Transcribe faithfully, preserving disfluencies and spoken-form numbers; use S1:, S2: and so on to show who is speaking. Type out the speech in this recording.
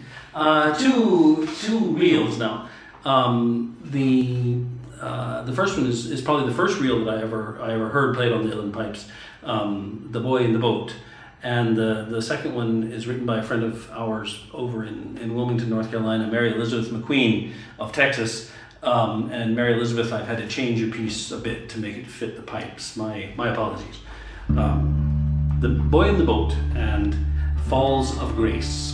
S1: Uh, two two reels now. Um, the uh, the first one is, is probably the first reel that I ever I ever heard played on the uilleann pipes. Um, The Boy in the Boat. And the, the second one is written by a friend of ours over in, in Wilmington, North Carolina, MaryElizabeth McQueen of Texas. Um, and MaryElizabeth, I've had to change a piece a bit to make it fit the pipes. My, my apologies. Um, the Boy in the Boat and Falls of Grace.